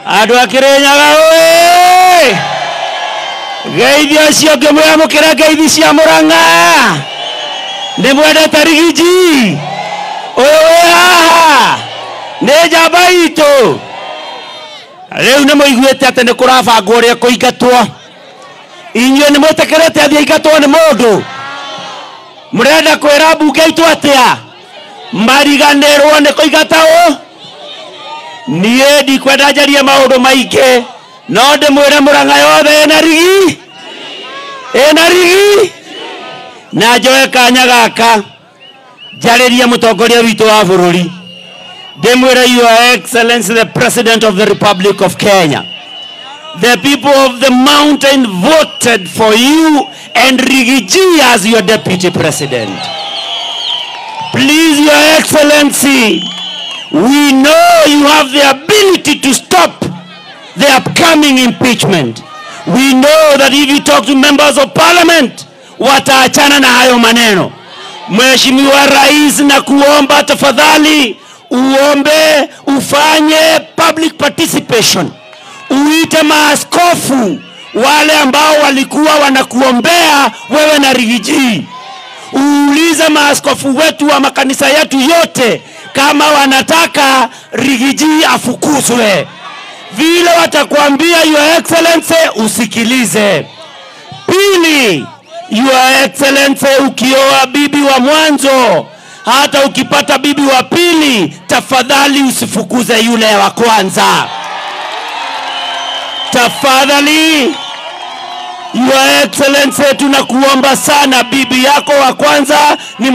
Adu akirenyaga oe. Geithio cio ngimwamukira ngeithi cia Murang'a. Ndimwendete Rigiji. Oe haha. Nĩ njamba itũ. Rĩu nĩ mũiguĩte atĩ nĩ kũrabangwo ũrĩa kũingatwo. Inyuĩ nĩ mwĩtĩkĩrĩte atĩ aingatwo nĩ mũndũ. Mũrenda kwĩra mbunge itũ atĩa? Mariganĩrwo nĩ kũingata ũ? Niĩ ndikwenda njarie maũndũ maingĩ. No ndĩmwĩre Murang'a yothe ĩna rigi? Ĩna rigi? Na njoe kanya gaka njarĩrie mũtongoria witũ wa bũrũri. Ndĩmwĩre Your Excellency the President of the Republic of Kenya. The people of the mountain voted for you and Rigiji as your deputy president. Please, Your Excellency, we know you have the ability to stop the upcoming impeachment. We know that if you talk to members of parliament, wataachana na hayo maneno. Mheshimiwa Rais, na kuomba tafadhali uombe ufanye public participation. Uite maaskofu wale ambao walikuwa wanakuombea wewe na Rigiji. Uulize maaskofu wetu wa makanisa yetu yote kama wanataka Rigiji afukuzwe. Vile watakwambia Your Excellency usikilize. Pili, Your Excellency, ukioa bibi wa mwanzo, hata ukipata bibi wa pili, tafadhali usifukuze yule wa kwanza. Tafadhali, Your Excellency, tunakuomba sana, bibi yako wa kwanza ni